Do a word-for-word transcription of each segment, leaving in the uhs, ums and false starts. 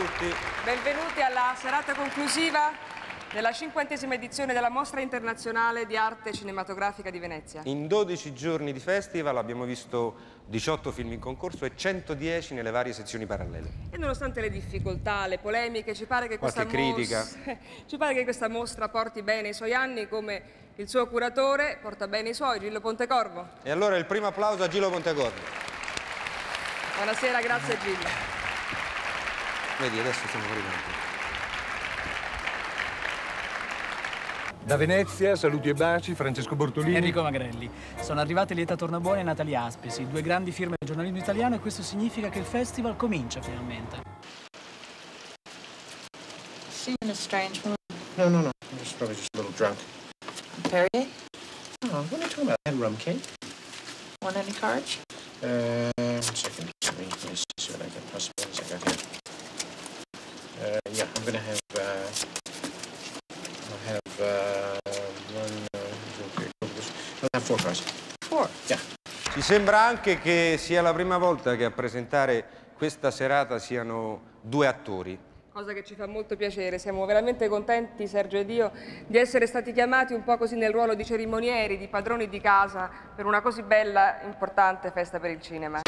tutti. Benvenuti alla serata conclusiva della cinquantesima edizione della Mostra Internazionale di Arte Cinematografica di Venezia. In dodici giorni di festival abbiamo visto diciotto film in concorso e centodieci nelle varie sezioni parallele. E nonostante le difficoltà, le polemiche, ci pare che questa, critica. mos... ci pare che questa mostra porti bene i suoi anni, come il suo curatore porta bene i suoi, Gillo Pontecorvo. E allora il primo applauso a Gillo Pontecorvo. Buonasera, grazie Gillo. Vedi, adesso siamo arrivati. Da Venezia, saluti e baci, Francesco Bortolini. Enrico Magrelli. Sono arrivate Lieta Tornabuoni e Natalia Aspesi, due grandi firme del giornalismo italiano, e questo significa che il festival comincia finalmente. See you in a strange mood. No, no, no. I'm just probably just a little drunk. Perrier? Oh, what are you talking about? I had rum cake. Want any cards? Uh, one second. Let me, let me see what I can possibly I got here. Uh, yeah, I'm gonna have. Uh, I'll have uh, one, uh, two, three, four. I'll have four cards. Four. Yeah. Ci sembra anche che sia la prima volta che a presentare questa serata siano due attori. Cosa che ci fa molto piacere, siamo veramente contenti, Sergio ed io, di essere stati chiamati un po' così nel ruolo di cerimonieri, di padroni di casa, per una così bella, importante festa per il cinema.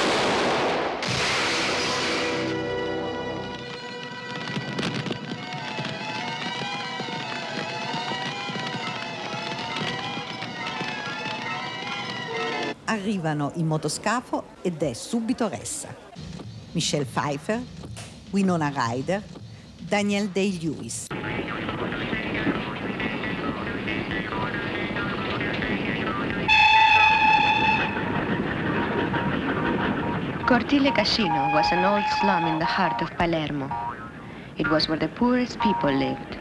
Arrivano in motoscafo ed è subito ressa. Michelle Pfeiffer, Winona Ryder, Daniel Day-Lewis. Cortile Cascino was an old slum in the heart of Palermo. It was where the poorest people lived.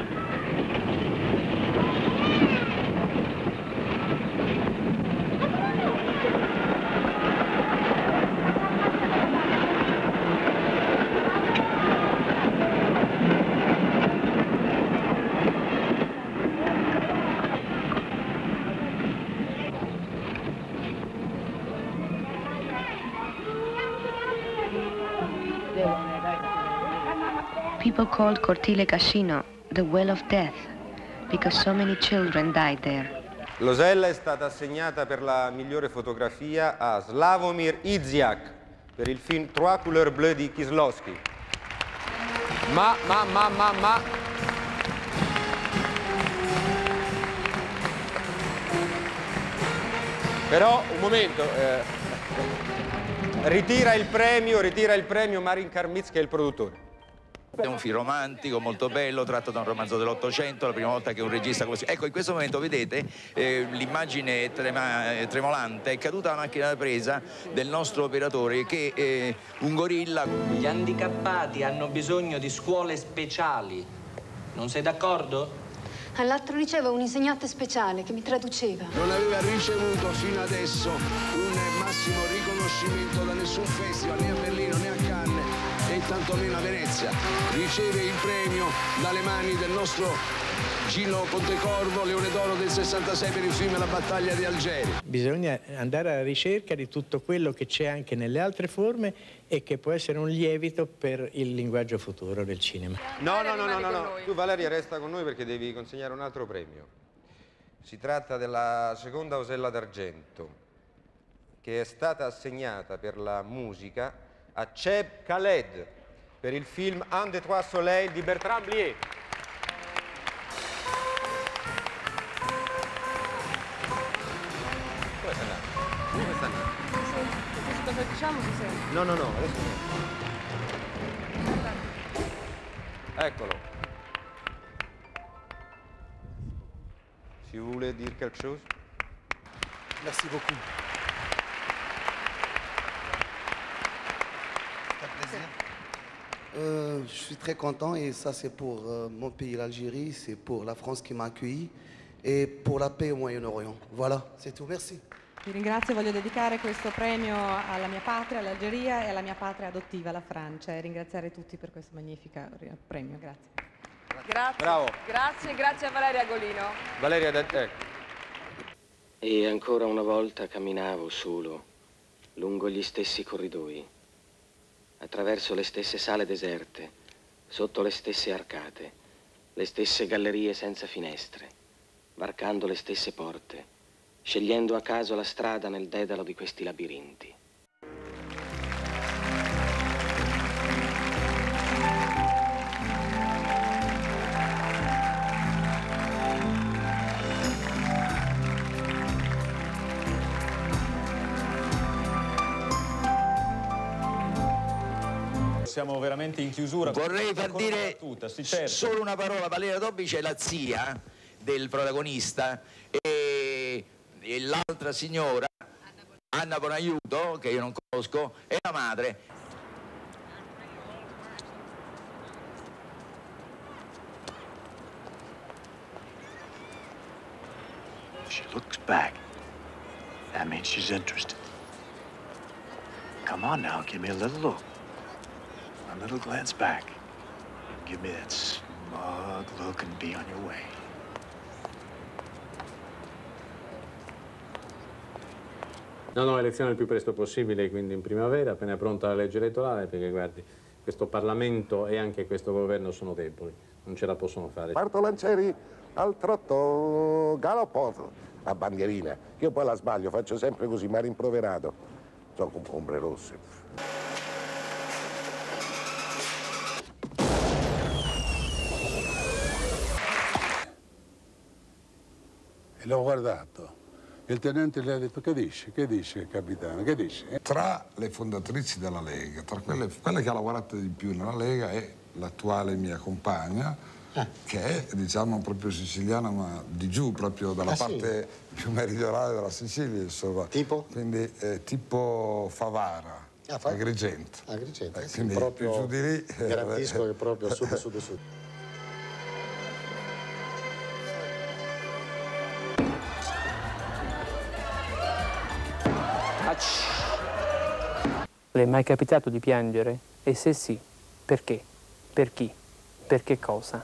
People called Cortile Cascino the Well of Death because so many children died there. L'Osella è stata assegnata per la migliore fotografia a Slavomir Iziak per il film Trois couleurs bleues di Kieslowski. Ma, ma, ma, ma, ma... Però, un momento, eh, ritira il premio, ritira il premio Marin Karmitz, che è il produttore. È un film romantico, molto bello, tratto da un romanzo dell'Ottocento, la prima volta che un regista come... Ecco, in questo momento, vedete, eh, l'immagine trema, tremolante, è caduta la macchina da presa del nostro operatore, che è un gorilla. Gli handicappati hanno bisogno di scuole speciali. Non sei d'accordo? All'altro liceo un insegnante speciale che mi traduceva. Non aveva ricevuto fino adesso un massimo riconoscimento da nessun festival, né a Berlino né a Cannes, e tantomeno a Venezia. Riceve il premio dalle mani del nostro Gillo Pontecorvo, Leone d'Oro del sessantasei per il film La battaglia di Algeri. Bisogna andare alla ricerca di tutto quello che c'è anche nelle altre forme e che può essere un lievito per il linguaggio futuro del cinema. No, no, no, no, no, no. Tu Valeria resta con noi perché devi consegnare un altro premio. Si tratta della seconda Osella d'argento, che è stata assegnata per la musica a Cheb Khaled per il film Un des trois soleils di Bertrand Blier. Dove sta andando? Dove sta andando? Cosa diciamo si sente? No, no, no, adesso no. Eccolo. Si vuole dire quelque chose? Merci beaucoup. Euh, je suis très content et ça c'est pour euh, mon pays, l'Algérie, c'est pour la France qui m'a accueilli et pour la paix au Moyen-Orient. Voilà, c'est tout, merci. Vi ringrazio e voglio dedicare questo premio alla mia patria, all'Algeria, e alla mia patria adottiva, la Francia, e ringraziare tutti per questo magnifico premio. Grazie. Grazie. Bravo. Grazie, grazie a Valeria Golino. Valeria, da te. E ancora una volta camminavo solo, lungo gli stessi corridoi, attraverso le stesse sale deserte, sotto le stesse arcate, le stesse gallerie senza finestre, varcando le stesse porte, scegliendo a caso la strada nel dedalo di questi labirinti. Siamo veramente in chiusura. Vorrei far dire battuta, sì, certo. solo una parola. Valeria Dobbici è la zia del protagonista e, e l'altra signora, Anna Bonaiuto, che io non conosco, è la madre. She looks back. That means she's interested. Come on now, give me a little look. A little glance back. Give me that smug look and be on your way. No, no, elezione il più presto possibile, quindi in primavera, appena è pronta la legge elettorale, perché guardi, questo Parlamento e anche questo governo sono deboli, non ce la possono fare. Parto Lancieri al trotto, galoppo, a bandierina. Io poi la sbaglio, faccio sempre così, mi ha rimproverato. Sono con ombre rosse. E l'ho guardato. Il tenente gli ha detto: che dici? Che dici, capitano? Che dici? Tra le fondatrici della Lega, tra quelle, quelle che ha lavorato di più nella Lega è l'attuale mia compagna, eh. che è, diciamo, proprio siciliana, ma di giù, proprio dalla ah, parte sì? più meridionale della Sicilia, insomma. Tipo? Quindi eh, tipo Favara, ah, fa... Agrigento. Agrigento, eh, sì, quindi proprio più giù di lì. Garantisco che proprio sud, sud, sud. Le è mai capitato di piangere? E se sì, perché? Per chi? Per che cosa?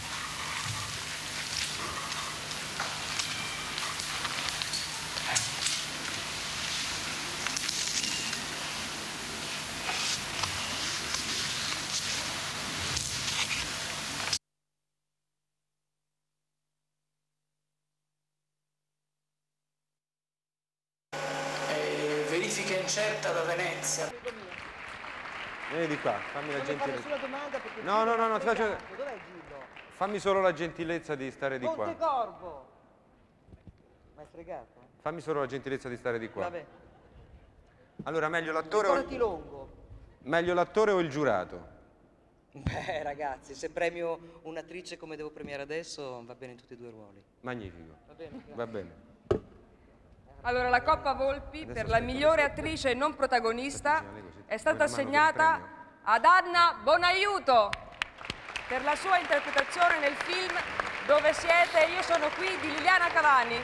Verifica incerta da Venezia. Vieni di qua, fammi la gentilezza. Fare sulla domanda perché No, no, no, no, ti faccio... Dov'è Gillo? Fammi solo la gentilezza di stare di qua. Montecorvo! Mi hai fregato? Fammi solo la gentilezza di stare di qua. Vabbè. Allora, meglio l'attore o... Ricordati Longo. Meglio l'attore o il giurato? Beh, ragazzi, se premio un'attrice come devo premiare adesso, va bene in tutti e due i ruoli. Magnifico. Va bene, grazie. Va bene. Allora, la Coppa Volpi per la migliore attrice non protagonista è stata assegnata ad Anna Bonaiuto per la sua interpretazione nel film Dove siete? Io sono qui di Liliana Cavani.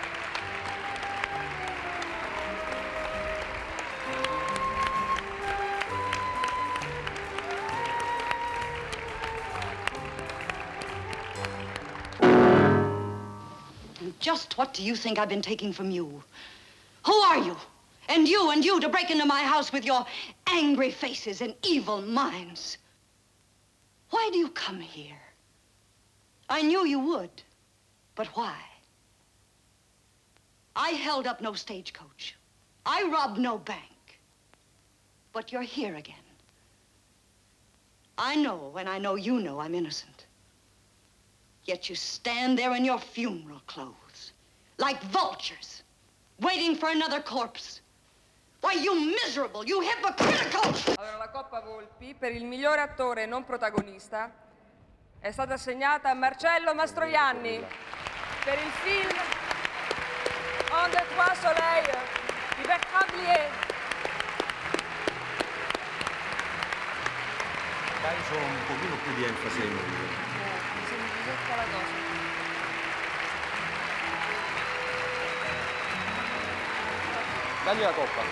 Just what do you think I've been taking from you? Who are you? And you and you to break into my house with your angry faces and evil minds. Why do you come here? I knew you would, but why? I held up no stagecoach. I robbed no bank. But you're here again. I know, and I know you know I'm innocent. Yet you stand there in your funeral clothes, like vultures, waiting for another corpse. Why, you miserable, you hypocritical! Allora, la Coppa Volpi per il migliore attore non protagonista è stata assegnata a Marcello Mastroianni per il film On the Trois Soleils di Bertrand Blier. Dai solo un pochino più di enfasi ai numeri. La cosa. Dagli la coppa.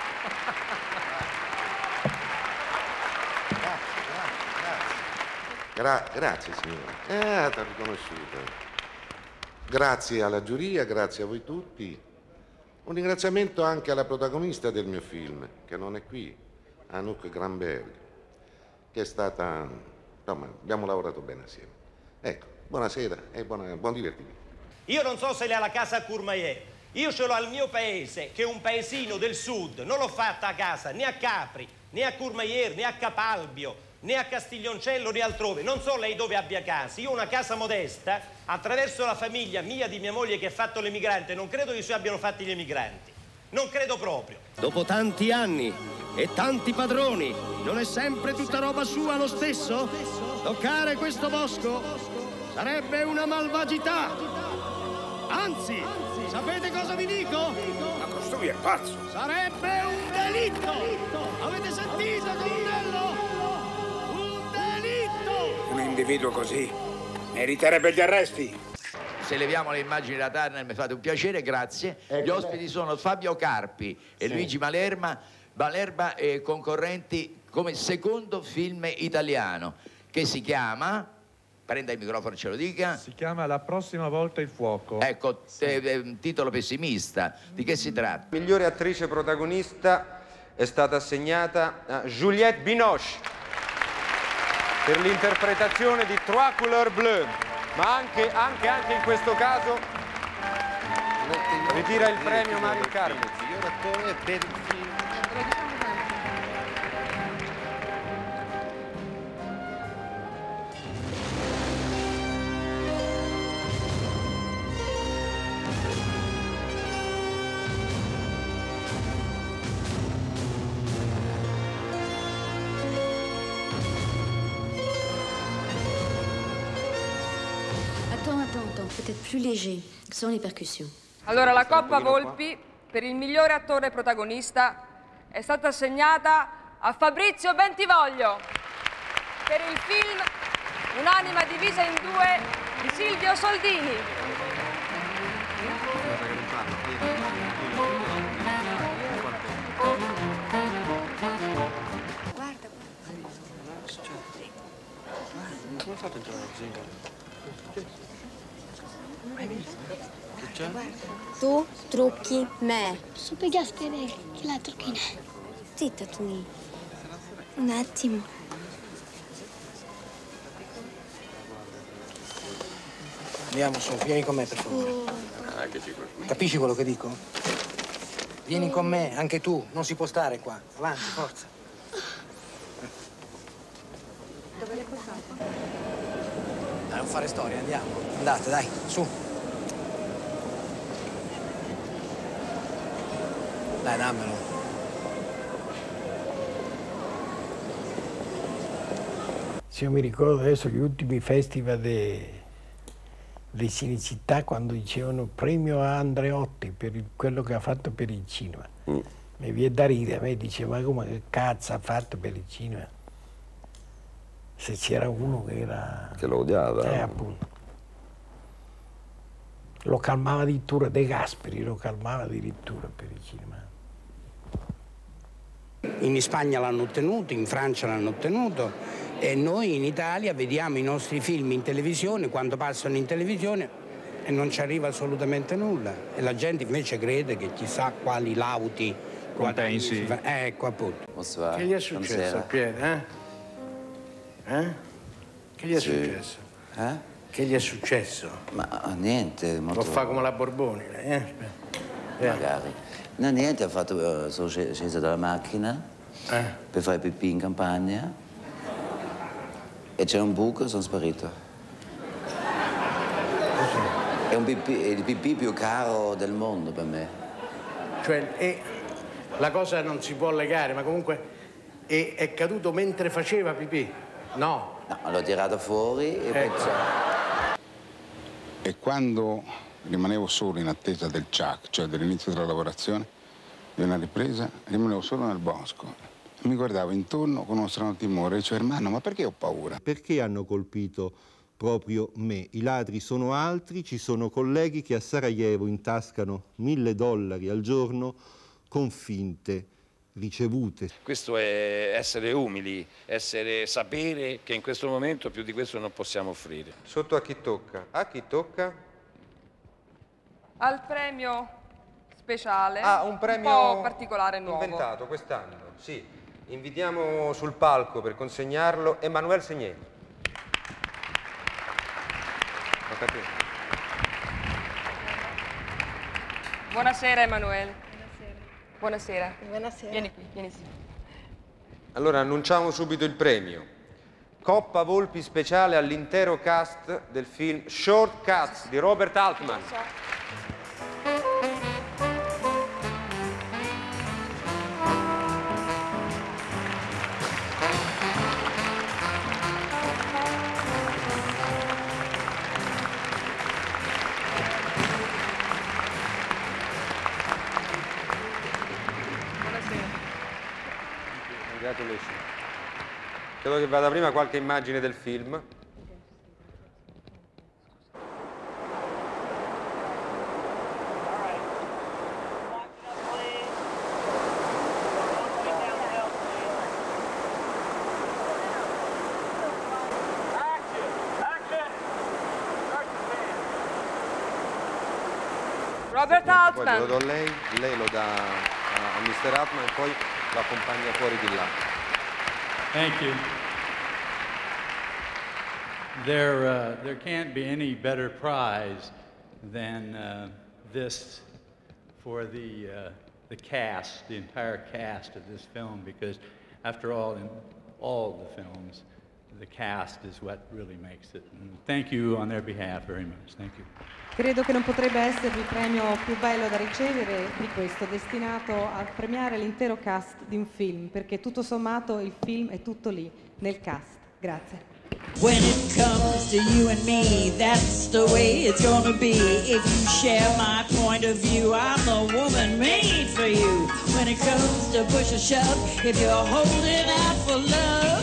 Gra grazie signora. Eh, ti ho riconosciuto. Grazie alla giuria, grazie a voi tutti. Un ringraziamento anche alla protagonista del mio film, che non è qui, Anouk Granberg, che è stata insomma, abbiamo lavorato bene assieme. Ecco, buonasera e buona, buon divertimento. Io non so se lei ha la casa a Courmayeur, io ce l'ho al mio paese, che è un paesino del sud, non l'ho fatta a casa né a Capri, né a Courmayeur, né a Capalbio, né a Castiglioncello, né altrove. Non so lei dove abbia casa. Io ho una casa modesta, attraverso la famiglia mia, di mia moglie che ha fatto l'emigrante. Non credo che i suoi abbiano fatti gli emigranti. Non credo proprio. Dopo tanti anni e tanti padroni, non è sempre tutta roba sua lo stesso? Toccare questo bosco sarebbe una malvagità. Anzi, sapete cosa vi dico? Ma costui è pazzo. Sarebbe un delitto. Avete sentito, colonnello? Un individuo così meriterebbe gli arresti. Se leviamo le immagini da Turner mi fate un piacere, grazie. Gli ospiti sono Fabio Carpi e sì. Luigi Malerba, Malerba e concorrenti come secondo film italiano che si chiama, prenda il microfono e ce lo dica. Si chiama La prossima volta il fuoco. Ecco, sì. eh, titolo pessimista. Di che si tratta? Migliore attrice protagonista è stata assegnata a Juliette Binoche per l'interpretazione di Trois couleurs bleues, ma anche, anche, anche in questo caso ritira il premio Mario Carli. Miglior attore per il film. Peut-être plus léger, sans les percussions. Allora, la Coppa Volpi per il migliore attore protagonista è stata assegnata a Fabrizio Bentivoglio per il film Un'anima divisa in due di Silvio Soldini. Guarda, come ha fatto a entrare così? Hai visto? Che c'è? Tu trucchi me. Super Gaspare, chi la trucchina? Zitta tu. Un attimo. Andiamo su, vieni con me per favore. Capisci quello che dico? Vieni con me, anche tu, non si può stare qua. Avanti, forza. Dove le portate? Dai, non fare storia, andiamo. Andate, dai, su. Dai, dammelo. Se io mi ricordo adesso gli ultimi festival di Cinecittà, quando dicevano premio a Andreotti per il, quello che ha fatto per il cinema. Mm. Mi viene da ridere, a me dice, ma come che cazzo ha fatto per il cinema? Se c'era uno che era... Che lo odiava. Eh, appunto. Lo calmava addirittura De Gasperi, lo calmava addirittura per il cinema. In Spagna l'hanno ottenuto, in Francia l'hanno ottenuto e noi in Italia vediamo i nostri film in televisione, quando passano in televisione e non ci arriva assolutamente nulla. E la gente invece crede che chissà quali lauti... Compensi. Ecco appunto. Bonsoir. Che gli è successo a Piero, eh? Eh? Che gli è sì. successo? Eh? Che gli è successo? Ma niente. Molto... Lo fa come la Borboni, eh? Magari. No, niente, ho fatto, sono sceso dalla macchina eh? per fare pipì in campagna e c'era un buco e sono sparito. È, un pipì, è il pipì più caro del mondo per me. Cioè, è, la cosa non si può legare, ma comunque è, è caduto mentre faceva pipì? No. No, l'ho tirato fuori e poi... E quando rimanevo solo in attesa del C A C, cioè dell'inizio della lavorazione, di una ripresa, rimanevo solo nel bosco. Mi guardavo intorno con uno strano timore, dicevo, hermano, ma perché ho paura? Perché hanno colpito proprio me? I ladri sono altri, ci sono colleghi che a Sarajevo intascano mille dollari al giorno con finte ricevute. Questo è essere umili, essere, sapere che in questo momento più di questo non possiamo offrire. Sotto a chi tocca? A chi tocca? Al premio speciale, ah, un premio un po' particolare nuovo. Inventato quest'anno, sì. Invitiamo sul palco per consegnarlo Emanuele Segnini. tocca a te. Buonasera Emanuele. Buonasera. Buonasera. Vieni qui, vieni qui. Allora annunciamo subito il premio. Coppa Volpi speciale all'intero cast del film Short Cuts di Robert Altman. Credo che vada prima qualche immagine del film. Robert Altman. Poi glielo do a lei, lei lo dà a, a mister Altman e poi lo accompagna fuori di là. Thank you. There, uh, there can't be any better prize than uh, this for the, uh, the cast, the entire cast of this film, because after all, in all the films, the cast is what really makes it. And thank you on their behalf very much. Thank you. Credo che non potrebbe esservi il premio più bello da ricevere di questo, destinato a premiare l'intero cast di un film, perché tutto sommato il film è tutto lì, nel cast. Grazie. When it comes to you and me, that's the way it's gonna be. If you share my point of view, I'm the woman made for you. When it comes to push or shove, if you're holding out for love.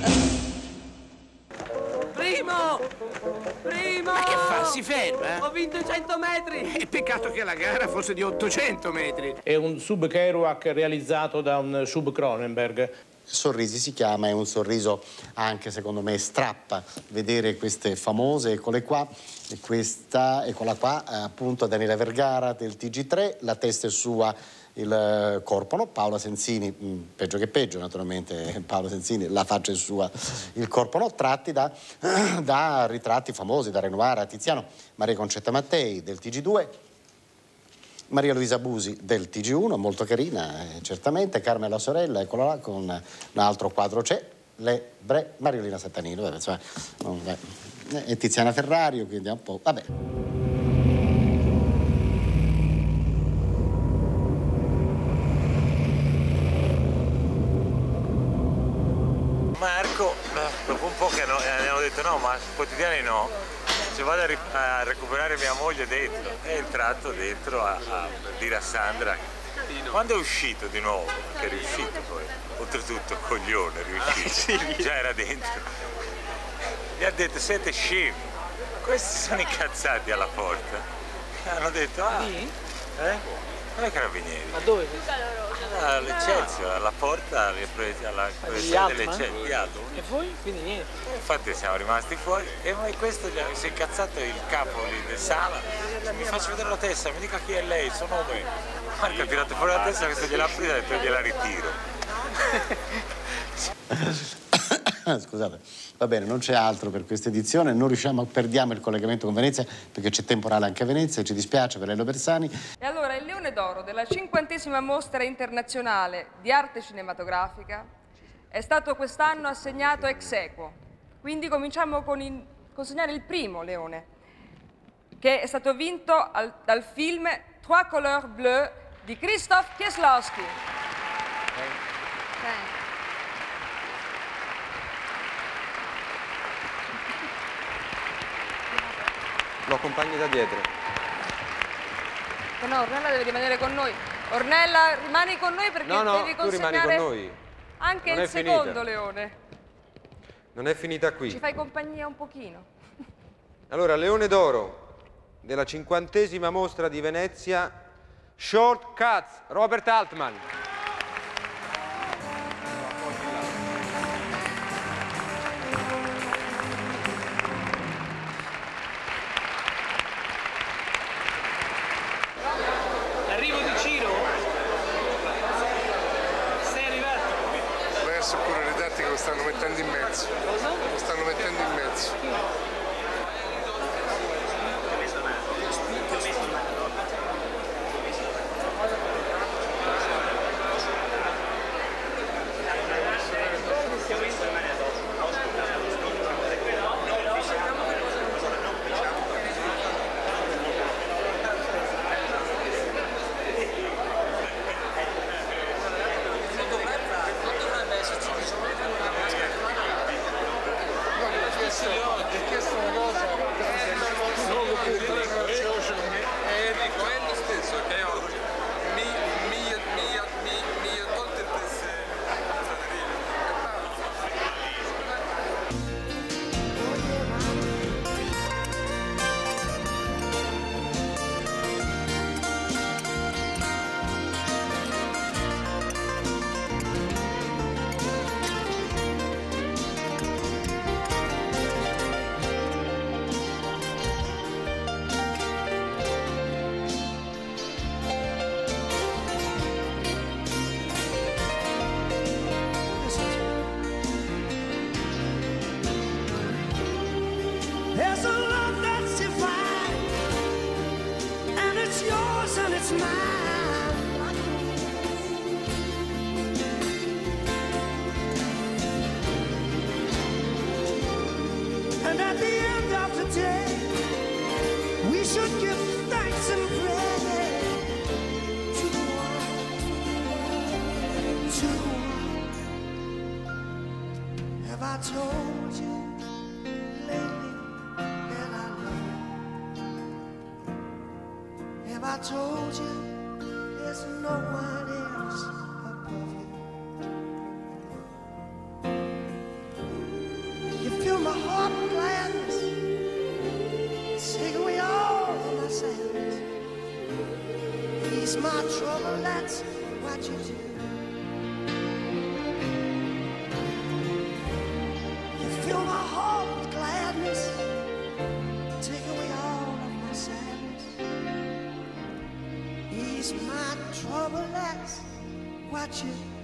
Primo! Primo! Ma che fa? Si ferma? Ho vinto i cento metri! È peccato che la gara fosse di ottocento metri. È un sub Kerouac realizzato da un sub Cronenberg. Sorrisi si chiama, è un sorriso anche secondo me strappa vedere queste famose, eccole qua, e questa, eccola qua, appunto Daniela Vergara del T G tre, la testa è sua, il corpo no, Paola Sensini, peggio che peggio naturalmente, Paola Sensini, la faccia è sua, il corpo no, tratti da, da ritratti famosi, da Renoir a Tiziano, Maria Concetta Mattei del T G due, Maria Luisa Busi del T G uno, molto carina, eh, certamente, Carmen la sorella, eccola là, con un altro quadro c'è, le Bre, Mariolina Sattanino, vabbè, insomma, non, beh, e Tiziana Ferrario, quindi è un po', vabbè. Marco, dopo un po' che no, abbiamo detto no, ma quotidiani no, se vado a, ri a recuperare mia moglie dentro, è entrato dentro a, a dire a Sandra, quando è uscito di nuovo, che è riuscito poi, oltretutto coglione, è riuscito, ah, sì. Già era dentro, gli ha detto siete scemi, questi sono incazzati alla porta, hanno detto ah, eh? Non è carabinieri. Ma dove? All'Eccelsior, alla porta, alla presa dell'Eccelsior. E voi? Quindi niente. Infatti siamo rimasti fuori e questo si è incazzato il capo lì del sala. Mi faccio vedere la testa, mi dica chi è lei, il suo nome. Marco ha tirato fuori la testa, questo gliel'ha presa e poi gliela ritiro. Scusate, va bene, non c'è altro per questa edizione, non riusciamo a perdiamo il collegamento con Venezia perché c'è temporale anche a Venezia, ci dispiace per Lello Bersani. E allora il Leone d'Oro della cinquantesima mostra internazionale di arte cinematografica è stato quest'anno assegnato ex aequo. Quindi cominciamo con il, consegnare il primo Leone, che è stato vinto al, dal film Trois couleurs bleues di Krzysztof Kieslowski. Okay. Lo accompagni da dietro. No, Ornella deve rimanere con noi. Ornella, rimani con noi perché no, no, devi tu rimani consegnare con noi. anche Non il è finita. secondo Leone. Non è finita qui. Ci fai compagnia un pochino. Allora, Leone d'Oro della cinquantesima mostra di Venezia, Short Cuts, Robert Altman. L'arrivo di Ciro? Sei arrivato? Verso pure le tattiche lo stanno mettendo in mezzo. Cosa? Lo stanno mettendo in mezzo. reason it's mine. And at the end of the day, we should give thanks and praise to the one, to the one. Have I told you lately that I love you? Have I told you there's no one else above you? You fill my heart with gladness, take away all of my sadness, ease my trouble, that's what you do. You fill my heart with gladness, take away all of my sadness, ease my trouble, that's what you do.